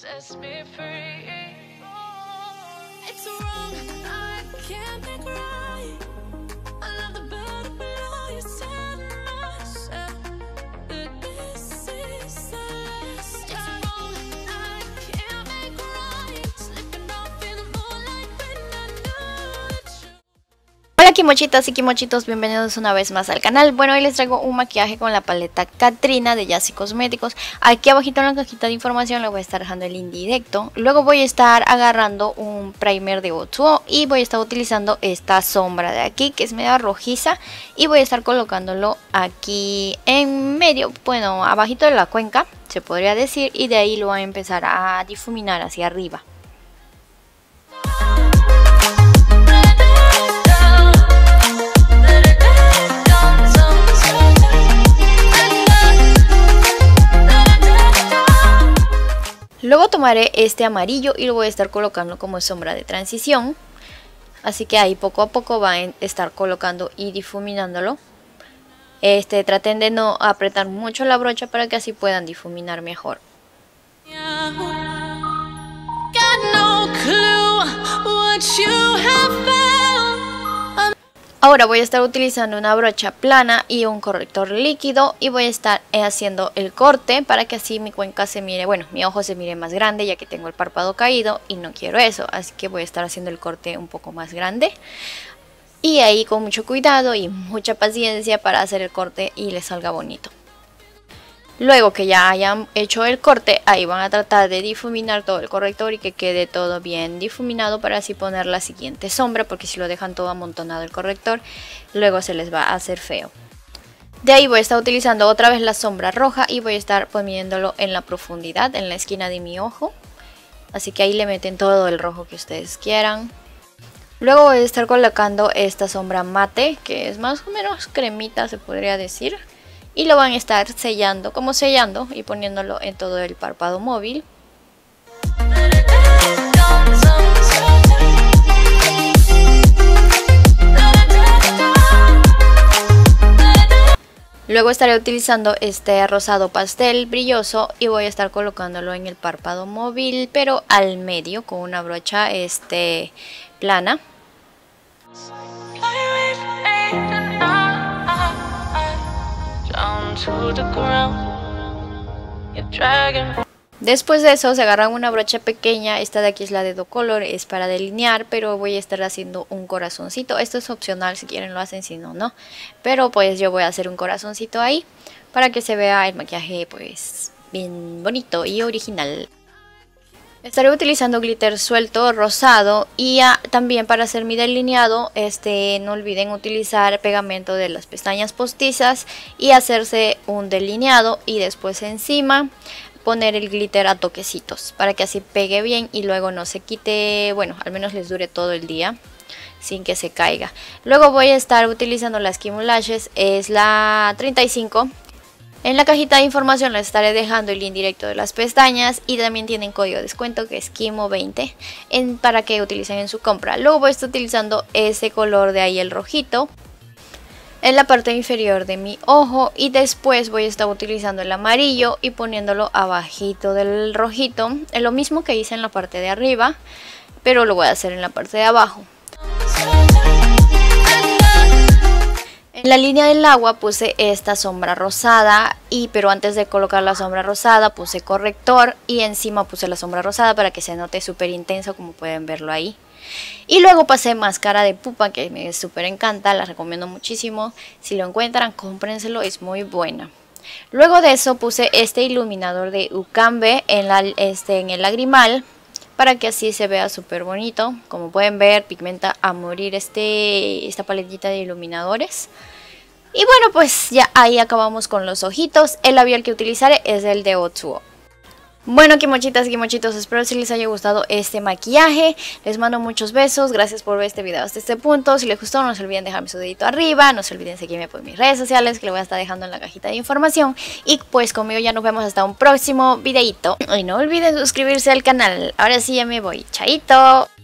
Sets me free. It's wrong, I can't make right. I love the better below you said myself. That this is the last time. It's wrong, I can't make right. Slipping off in the moonlight when I knew the truth. Hola kimochitas y kimochitos, bienvenidos una vez más al canal. Bueno, hoy les traigo un maquillaje con la paleta Katrina de Yassi Cosméticos. Aquí abajito en la cajita de información le voy a estar dejando el link directo. Luego voy a estar agarrando un primer de Otsuo y voy a estar utilizando esta sombra de aquí que es medio rojiza. Y voy a estar colocándolo aquí en medio, bueno, abajito de la cuenca, se podría decir. Y de ahí lo voy a empezar a difuminar hacia arriba. Luego tomaré este amarillo y lo voy a estar colocando como sombra de transición. Así que ahí poco a poco van a estar colocando y difuminándolo. Traten de no apretar mucho la brocha para que así puedan difuminar mejor. Ahora voy a estar utilizando una brocha plana y un corrector líquido y voy a estar haciendo el corte para que así mi cuenca se mire, bueno, mi ojo se mire más grande ya que tengo el párpado caído y no quiero eso, así que voy a estar haciendo el corte un poco más grande. Y ahí con mucho cuidado y mucha paciencia para hacer el corte y le salga bonito. Luego que ya hayan hecho el corte, ahí van a tratar de difuminar todo el corrector y que quede todo bien difuminado para así poner la siguiente sombra, porque si lo dejan todo amontonado el corrector, luego se les va a hacer feo. De ahí voy a estar utilizando otra vez la sombra roja y voy a estar poniéndolo en la profundidad, en la esquina de mi ojo. Así que ahí le meten todo el rojo que ustedes quieran. Luego voy a estar colocando esta sombra mate, que es más o menos cremita se podría decir. Y lo van a estar sellando, como sellando y poniéndolo en todo el párpado móvil. Luego estaré utilizando este rosado pastel brilloso y voy a estar colocándolo en el párpado móvil, pero al medio con una brocha plana. Después de eso se agarran una brocha pequeña, esta de aquí es la de Do Color, es para delinear, pero voy a estar haciendo un corazoncito. Esto es opcional, si quieren lo hacen, si no, no. Pero pues yo voy a hacer un corazoncito ahí para que se vea el maquillaje pues bien bonito y original. Estaré utilizando glitter suelto rosado y también para hacer mi delineado, no olviden utilizar pegamento de las pestañas postizas y hacerse un delineado y después encima poner el glitter a toquecitos para que así pegue bien y luego no se quite, bueno, al menos les dure todo el día sin que se caiga. Luego voy a estar utilizando las Kimo Lashes, es la 35. En la cajita de información les estaré dejando el link directo de las pestañas y también tienen código de descuento que es KIMO20 para que utilicen en su compra. Luego voy a estar utilizando ese color de ahí, el rojito, en la parte inferior de mi ojo y después voy a estar utilizando el amarillo y poniéndolo abajito del rojito. Es lo mismo que hice en la parte de arriba, pero lo voy a hacer en la parte de abajo. En la línea del agua puse esta sombra rosada, pero antes de colocar la sombra rosada puse corrector y encima puse la sombra rosada para que se note súper intenso como pueden verlo ahí. Y luego pasé máscara de pupa que me súper encanta, la recomiendo muchísimo. Si lo encuentran, cómprenselo, es muy buena. Luego de eso puse este iluminador de Ucambe en el lagrimal, para que así se vea súper bonito. Como pueden ver, pigmenta a morir esta paletita de iluminadores. Y bueno, pues ya ahí acabamos con los ojitos. El labial que utilizaré es el de Otsuo. Bueno, kimochitas y kimochitos, espero si les haya gustado este maquillaje. Les mando muchos besos, gracias por ver este video hasta este punto. Si les gustó, no se olviden dejarme su dedito arriba. No se olviden seguirme por mis redes sociales, que les voy a estar dejando en la cajita de información. Y pues conmigo ya nos vemos hasta un próximo videito. Y no olviden suscribirse al canal. Ahora sí ya me voy, chaito.